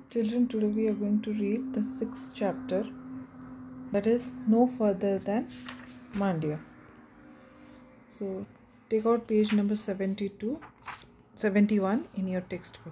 Children, today we are going to read the 6th chapter, that is No Further Than Mandya. So take out page number 71 in your textbook.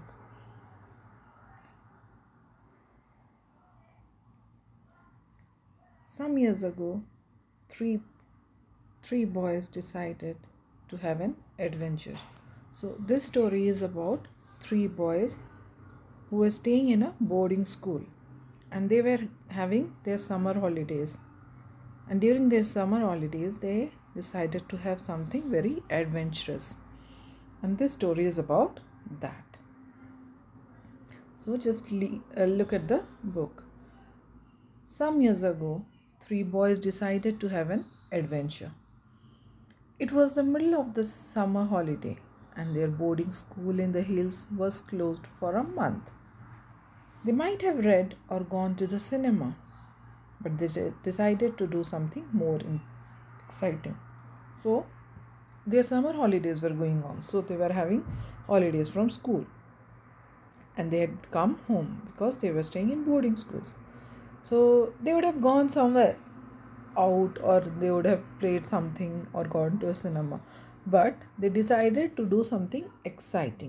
Some years ago, three boys decided to have an adventure. So this story is about three boys who were staying in a boarding school, and they were having their summer holidays. And during their summer holidays, they decided to have something very adventurous. And this story is about that. So just look at the book. Some years ago, three boys decided to have an adventure. It was the middle of the summer holiday, and their boarding school in the hills was closed for a month. They might have read or gone to the cinema, but they decided to do something more exciting. So their summer holidays were going on, so they were having holidays from school, and they had come home because they were staying in boarding schools. So they would have gone somewhere out, or they would have played something or gone to a cinema, but they decided to do something exciting.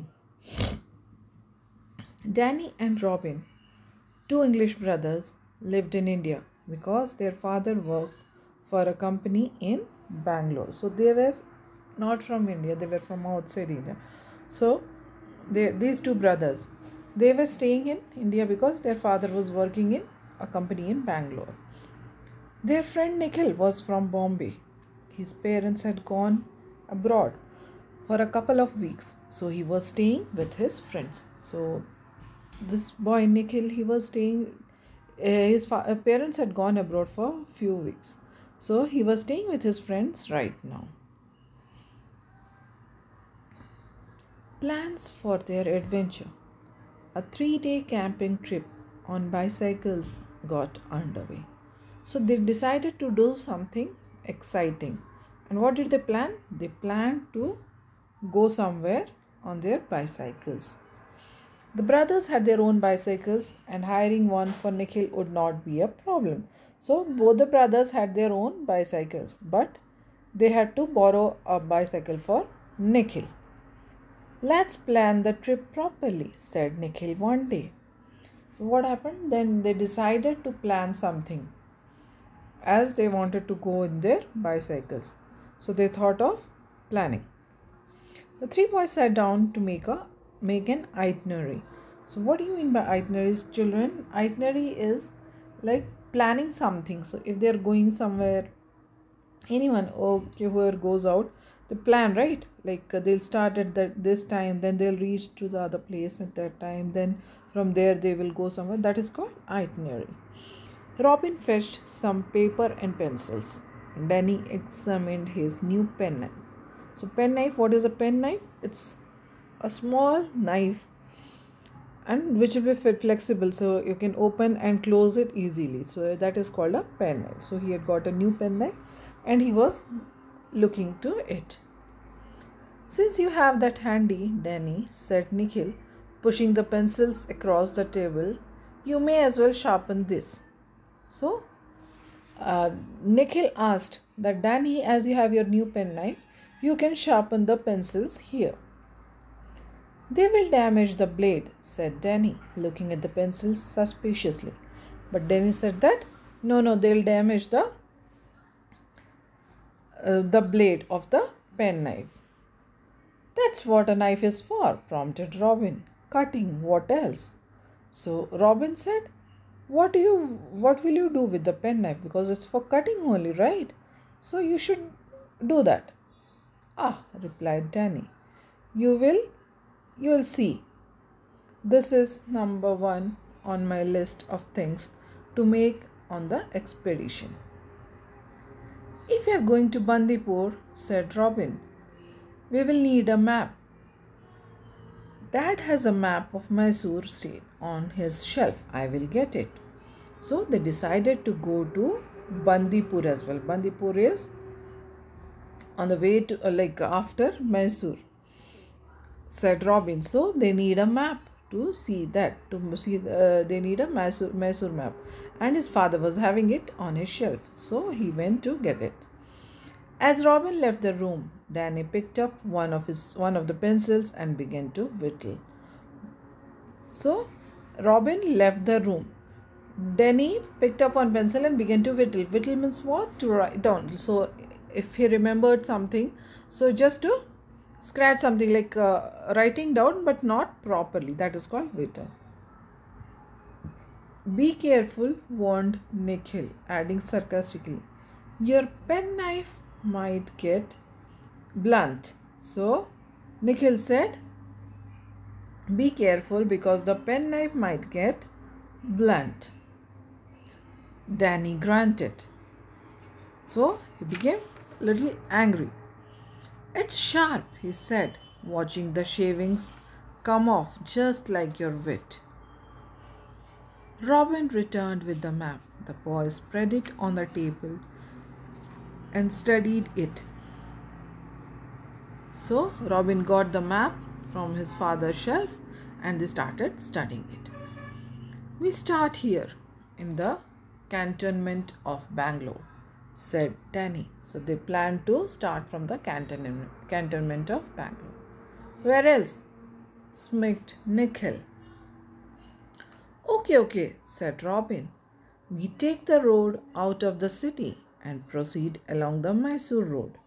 Danny and Robin, two English brothers, lived in India because their father worked for a company in Bangalore. So they were not from India, they were from outside India. So these two brothers, they were staying in India because their father was working in a company in Bangalore. Their friend Nikhil was from Bombay. His parents had gone abroad for a couple of weeks, so he was staying with his friends. So this boy Nikhil, he was staying, his parents had gone abroad for a few weeks, so he was staying with his friends right now. Plans for their adventure, a 3-day camping trip on bicycles, got underway. So they decided to do something exciting. And what did they plan? They planned to go somewhere on their bicycles. The brothers had their own bicycles, and hiring one for Nikhil would not be a problem. So both the brothers had their own bicycles, but they had to borrow a bicycle for Nikhil. Let's plan the trip properly, said Nikhil one day. So what happened? Then they decided to plan something, as they wanted to go in their bicycles. So they thought of planning. The three boys sat down to make an itinerary. So what do you mean by itineraries, children? Itinerary is like planning something. So if they're going somewhere, anyone whoever goes out, they plan, right? Like they'll start at this time, then they'll reach to the other place at that time, then from there they will go somewhere. That is called itinerary. Robin fetched some paper and pencils. Danny examined his new penknife. So penknife, what is a penknife? It's a small knife, and which will be flexible, so you can open and close it easily. So that is called a penknife. So he had got a new penknife and he was looking to it. Since you have that handy, Danny, said Nikhil, pushing the pencils across the table, you may as well sharpen this. So Nikhil asked that, Danny, as you have your new penknife, you can sharpen the pencils here. They will damage the blade, said Danny, looking at the pencils suspiciously. But Danny said that, no, they'll damage the blade of the penknife. That's what a knife is for, prompted Robin. Cutting, what else? So Robin said, what will you do with the penknife? Because it's for cutting only, right? So you should do that. Ah, replied Danny. You will see. This is number 1 on my list of things to make on the expedition. If we are going to Bandipur, said Robin, we will need a map. Dad has a map of Mysore state on his shelf. I will get it. So they decided to go to Bandipur as well. Bandipur is on the way to after Mysore, said Robin. So they need a map. to see that. They need a Mysore map, and his father was having it on his shelf, so he went to get it. As Robin left the room, Danny picked up one of the pencils and began to whittle. So Robin left the room. Danny picked up one pencil and began to whittle. Whittle means what? To write down. So if he remembered something, so just to scratch something, like writing down but not properly, that is called whittle. Be careful, warned Nikhil, adding sarcastically, your penknife might get blunt. So Nikhil said, be careful because the penknife might get blunt. Danny grunted. So he became a little angry. It's sharp, he said, watching the shavings come off just like your wit. Robin returned with the map. The boy spread it on the table and studied it. So Robin got the map from his father's shelf and they started studying it. We start here in the cantonment of Bangalore, said Danny. So they planned to start from the cantonment of Bangalore. Where else? Smirked Nikhil. Okay, said Robin. We take the road out of the city and proceed along the Mysore road.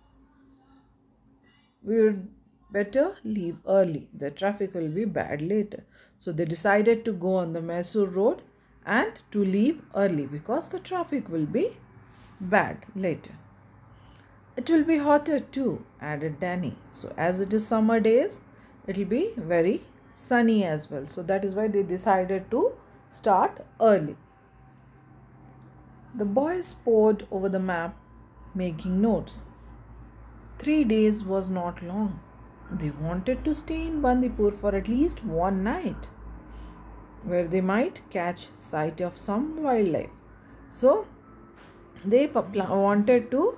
We would better leave early. The traffic will be bad later. So they decided to go on the Mysore road and to leave early because the traffic will be bad later. It will be hotter too, added Danny. So as it is summer days, it will be very sunny as well. So that is why they decided to start early. The boys pored over the map, making notes. 3 days was not long. They wanted to stay in Bandipur for at least one night, where they might catch sight of some wildlife. So they wanted to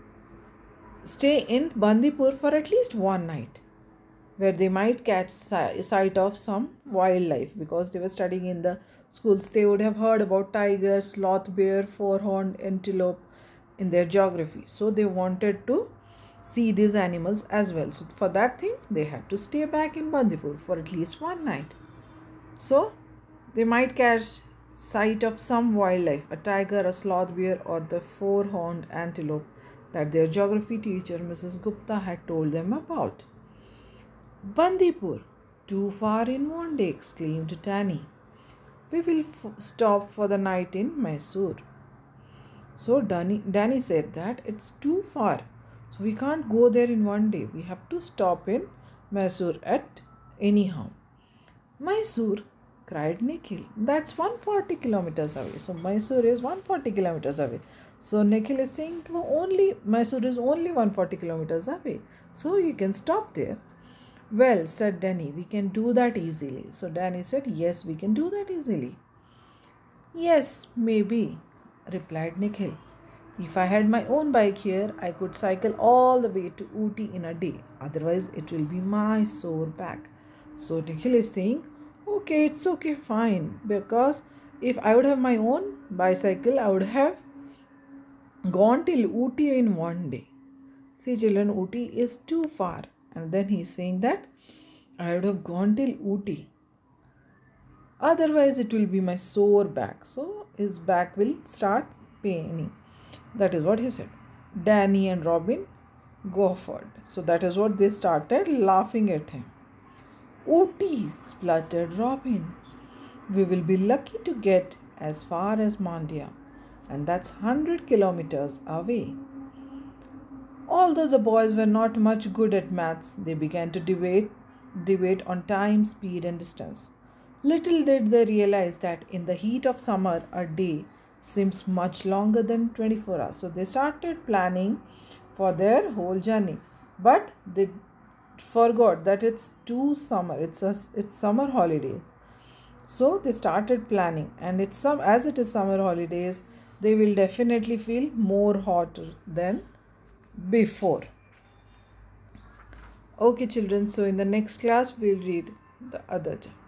stay in Bandipur for at least one night, where they might catch sight of some wildlife, because they were studying in the schools. They would have heard about tiger, sloth bear, four-horned antelope in their geography. So they wanted to see these animals as well. So for that thing, they had to stay back in Bandipur for at least one night. So they might catch sight of some wildlife, a tiger, a sloth bear, or the four-horned antelope that their geography teacher, Mrs. Gupta, had told them about. Bandipur, too far in one day, exclaimed Danny. We will stop for the night in Mysore. So Danny said that it's too far. So we can't go there in one day. We have to stop in Mysore at anyhow. Mysore, cried Nikhil. That's 140 kilometers away. So Mysore is 140 kilometers away. So Nikhil is saying Mysore is only 140 kilometers away. So you can stop there. Well, said Danny, we can do that easily. So Danny said, yes, we can do that easily. Yes, maybe, replied Nikhil. If I had my own bike here, I could cycle all the way to Ooty in a day. Otherwise, it will be my sore back. So Nikhil is saying, okay, it's okay, fine. Because if I would have my own bicycle, I would have gone till Ooty in one day. See children, Ooty is too far. And then he is saying that I would have gone till Ooty. Otherwise, it will be my sore back. So his back will start paining. That is what he said. Danny and Robin guffawed. So that is what they started laughing at him. Ooty, spluttered Robin. We will be lucky to get as far as Mandya, and that's 100 kilometers away. Although the boys were not much good at maths, they began to debate on time, speed, and distance. Little did they realize that in the heat of summer, a day seems much longer than 24 hours. So they started planning for their whole journey, but they forgot that it's summer. It's summer holiday. So they started planning, and as it is summer holidays, they will definitely feel more hotter than before. Okay children, so in the next class we'll read the other chapter.